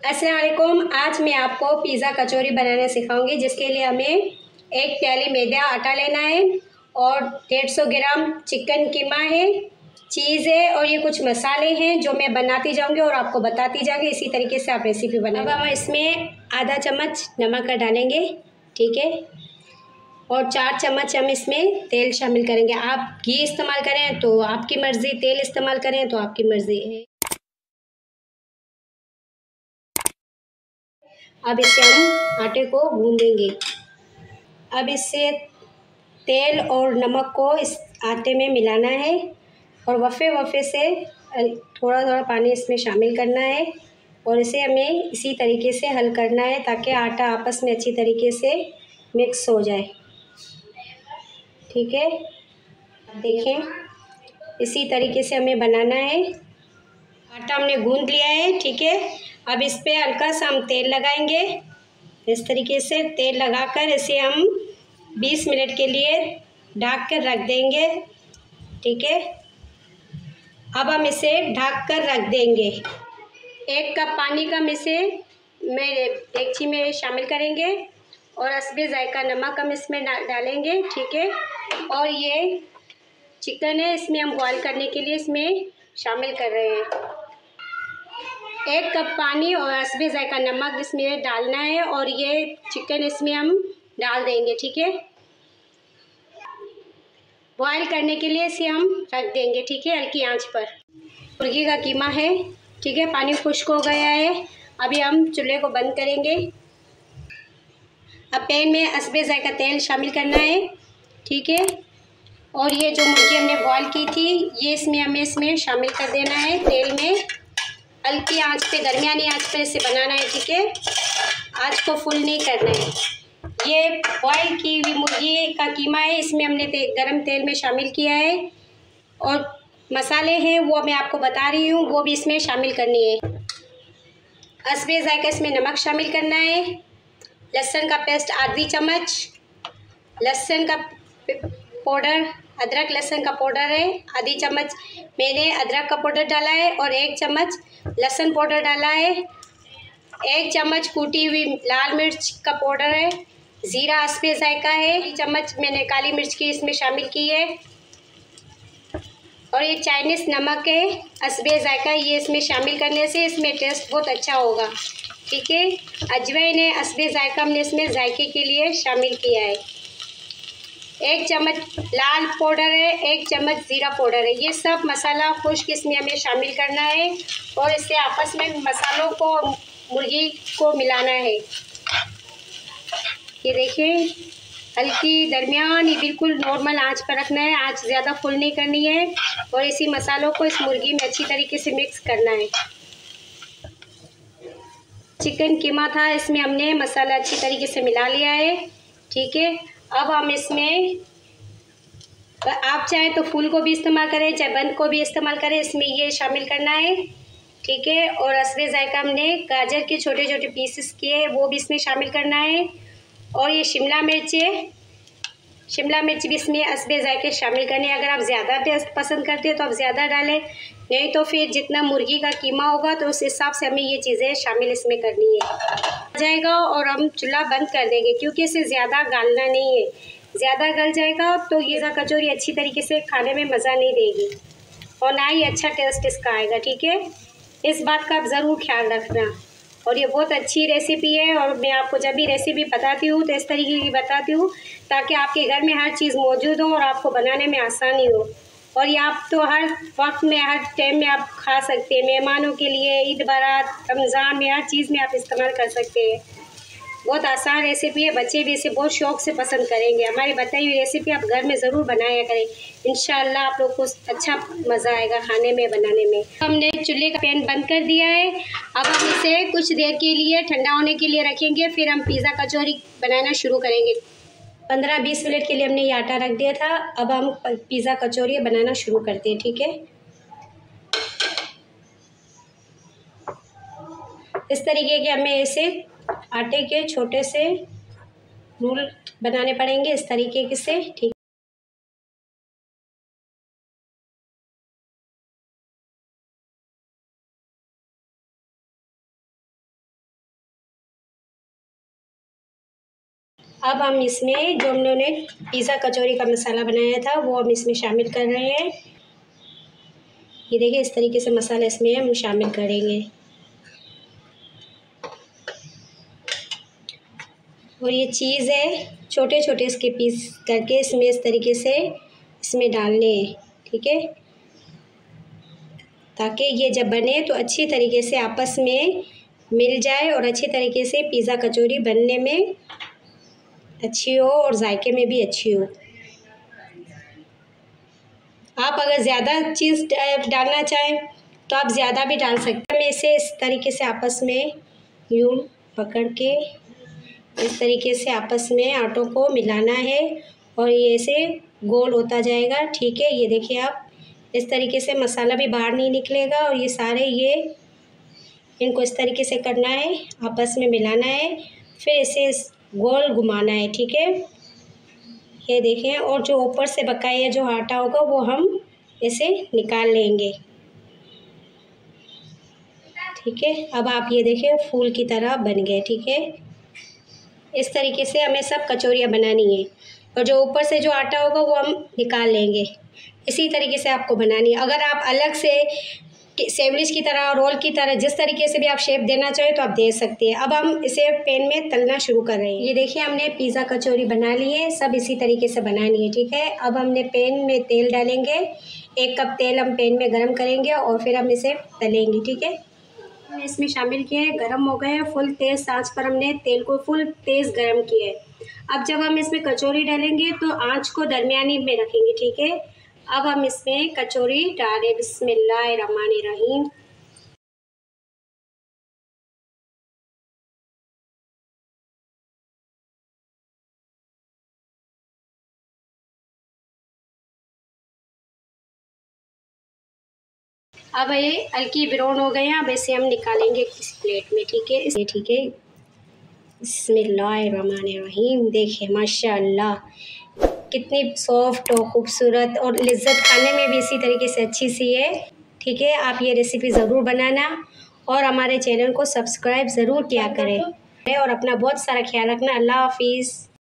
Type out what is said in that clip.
अस्सलाम वालेकुम। आज मैं आपको पिज़्ज़ा कचौरी बनाना सिखाऊंगी, जिसके लिए हमें एक प्याली मैदा आटा लेना है और 150 ग्राम चिकन कीमा है, चीज़ है और ये कुछ मसाले हैं जो मैं बनाती जाऊंगी और आपको बताती जाऊंगी। इसी तरीके से आप रेसिपी बनाएं। अब हम इसमें आधा चम्मच नमक का डालेंगे, ठीक है, और 4 चम्मच हम इसमें तेल शामिल करेंगे। आप घी इस्तेमाल करें तो आपकी मर्ज़ी, तेल इस्तेमाल करें तो आपकी मर्ज़ी है। अब इसे हम आटे को गूंदेंगे। अब इससे तेल और नमक को इस आटे में मिलाना है और वफ़े से थोड़ा थोड़ा पानी इसमें शामिल करना है और इसे हमें इसी तरीके से हल करना है ताकि आटा आपस में अच्छी तरीके से मिक्स हो जाए, ठीक है। देखें, इसी तरीके से हमें बनाना है। आटा हमने गूंद लिया है, ठीक है। अब इस पे हल्का सा हम तेल लगाएंगे। इस तरीके से तेल लगाकर इसे हम 20 मिनट के लिए ढक कर रख देंगे, ठीक है। अब हम इसे ढक कर रख देंगे। 1 कप पानी का हम इसे डेगची में शामिल करेंगे और हस्बे जायका नमक हम इसमें डालेंगे, ठीक है। और ये चिकन है, इसमें हम बॉईल करने के लिए इसमें शामिल कर रहे हैं। 1 कप पानी और हस्बे जायका नमक इसमें डालना है और ये चिकन इसमें हम डाल देंगे, ठीक है। बॉईल करने के लिए इसे हम रख देंगे, ठीक है, हल्की आंच पर। मुर्गी का कीमा है, ठीक है, पानी खुश्क हो गया है। अभी हम चूल्हे को बंद करेंगे। अब पैन में हस्बे जायका तेल शामिल करना है, ठीक है। और ये जो मुर्गी हमने बॉईल की थी ये हमें इसमें शामिल कर देना है तेल में। हल्की आंच पे, दरमियानी आंच पे इसे बनाना है, ठीक है। आंच को फुल नहीं करना है। ये बॉईल की हुई मुर्गी का कीमा है, इसमें हमने गरम तेल में शामिल किया है और मसाले हैं वो मैं आपको बता रही हूँ, वो भी इसमें शामिल करनी है। हस्बे जायका इसमें नमक शामिल करना है। लहसुन का पेस्ट आधी चम्मच, लहसुन का पाउडर, अदरक लहसुन का पाउडर है आधी चम्मच, मैंने अदरक का पाउडर डाला है और 1 चम्मच लहसुन पाउडर डाला है। 1 चम्मच कूटी हुई लाल मिर्च का पाउडर है। ज़ीरा हस्बे जायका है। 1 चम्मच मैंने काली मिर्च की इसमें शामिल की है और ये चाइनीज़ नमक है हस्बे जायका, ये इसमें शामिल करने से इसमें टेस्ट बहुत अच्छा होगा, ठीक है। अजवाइन है हस्बे जायका, हमने इसमें जायके के लिए शामिल किया है। 1 चम्मच लाल पाउडर है, 1 चम्मच ज़ीरा पाउडर है। ये सब मसाला खुश्क इसमें हमें शामिल करना है और इससे आपस में मसालों को, मुर्गी को मिलाना है। ये देखिए, हल्की दरमियानी बिल्कुल नॉर्मल आंच पर रखना है, आंच ज़्यादा फुल नहीं करनी है और इसी मसालों को इस मुर्गी में अच्छी तरीके से मिक्स करना है। चिकन कीमा था, इसमें हमने मसाला अच्छी तरीके से मिला लिया है, ठीक है। अब हम इसमें, आप चाहे तो फूल को भी इस्तेमाल करें, चाहे बंद को भी इस्तेमाल करें, इसमें ये शामिल करना है, ठीक है। और हस्बे जायका हमने गाजर के छोटे छोटे पीसेस किए, वो भी इसमें शामिल करना है। और ये शिमला मिर्च है, शिमला मिर्च भी इसमें हस्बे जायके शामिल करने हैं। अगर आप ज़्यादा टेस्ट पसंद करते हो तो आप ज़्यादा डालें, नहीं तो फिर जितना मुर्गी का कीमा होगा तो उस हिसाब से हमें ये चीज़ें शामिल इसमें करनी है। आ जाएगा और हम चूल्हा बंद कर देंगे क्योंकि इसे ज़्यादा गालना नहीं है। ज़्यादा गल जाएगा तो ये कचौरी अच्छी तरीके से खाने में मज़ा नहीं देगी और ना ही अच्छा टेस्ट इसका आएगा, ठीक है। इस बात का आप ज़रूर ख्याल रखना। और ये बहुत अच्छी रेसिपी है और मैं आपको जब भी रेसिपी बताती हूँ तो इस तरीके की बताती हूँ ताकि आपके घर में हर चीज़ मौजूद हो और आपको बनाने में आसानी हो। और ये आप तो हर वक्त में, हर टाइम में आप खा सकते हैं। मेहमानों के लिए, ईद बारात, रमज़ान में, हर चीज़ में आप इस्तेमाल कर सकते हैं। बहुत आसान रेसिपी है, बच्चे भी इसे बहुत शौक़ से पसंद करेंगे। हमारी बताई हुई रेसिपी आप घर में ज़रूर बनाया करें, इंशाअल्लाह आप लोग को अच्छा मज़ा आएगा खाने में, बनाने में। हमने चूल्हे का पैन बंद कर दिया है। अब हम इसे कुछ देर के लिए ठंडा होने के लिए रखेंगे, फिर हम पिज़्ज़ा कचौरी बनाना शुरू करेंगे। 15-20 मिनट के लिए हमने ये आटा रख दिया था। अब हम पिज़्ज़ा कचौरी बनाना शुरू करते हैं, ठीक है। इस तरीके के हमें इसे आटे के छोटे से रोल बनाने पड़ेंगे, इस तरीके से, ठीक। अब हम इसमें जो हमने पिज़्ज़ा कचौरी का मसाला बनाया था वो हम इसमें शामिल कर रहे हैं। ये देखिए इस तरीके से मसाला इसमें हम शामिल करेंगे और ये चीज़ है छोटे छोटे इसके पीस करके इसमें इस तरीके से इसमें डालने हैं, ठीक है, ताकि ये जब बने तो अच्छी तरीके से आपस में मिल जाए और अच्छी तरीके से पिज़्ज़ा कचौरी बनने में अच्छी हो और जायके में भी अच्छी हो। आप अगर ज़्यादा चीज़ डालना चाहें तो आप ज़्यादा भी डाल सकते हैं। हमें इसे इस तरीके से आपस में यूं पकड़ के इस तरीके से आपस में आटों को मिलाना है और ये ऐसे गोल होता जाएगा, ठीक है। ये देखिए आप इस तरीके से मसाला भी बाहर नहीं निकलेगा और ये सारे ये इनको इस तरीके से करना है, आपस में मिलाना है, फिर इसे गोल घुमाना है, ठीक है। ये देखें और जो ऊपर से बकाया जो आटा होगा वो हम इसे निकाल लेंगे, ठीक है। अब आप ये देखें फूल की तरह बन गए, ठीक है। इस तरीके से हमें सब कचौरियाँ बनानी है और जो ऊपर से जो आटा होगा वो हम निकाल लेंगे। इसी तरीके से आपको बनानी है। अगर आप अलग से सैंडविच की तरह रोल की तरह जिस तरीके से भी आप शेप देना चाहें तो आप दे सकते हैं। अब हम इसे पैन में तलना शुरू कर रहे हैं। ये देखिए हमने पिज़्ज़ा कचौरी बना ली है, सब इसी तरीके से बनानी है, ठीक है। अब हमने पैन में तेल डालेंगे, 1 कप तेल हम पैन में गरम करेंगे और फिर हम इसे तलेंगे, ठीक है। हमने इसमें शामिल किए, गरम हो गए, फुल तेज़ आंच पर हमने तेल को फुल तेज़ गरम किया है। अब जब हम इसमें कचौरी डालेंगे तो आंच को दरमियानी में रखेंगे, ठीक है। अब हम इसमें कचौरी डालें, बिस्मिल्लाहिर्रहमानिर्रहीम। अब ये हल्की ब्राउन हो गए हैं, अब इसे हम निकालेंगे किसी प्लेट में, ठीक है। इसे ठीक है, बिस्मिल्लाहिर्रहमानिर्रहीम। देखिए माशाल्लाह कितनी सॉफ्ट और ख़ूबसूरत और लिज्जत खाने में भी इसी तरीके से अच्छी सी है, ठीक है। आप ये रेसिपी ज़रूर बनाना और हमारे चैनल को सब्सक्राइब ज़रूर किया करें और अपना बहुत सारा ख्याल रखना। अल्लाह हाफिज़।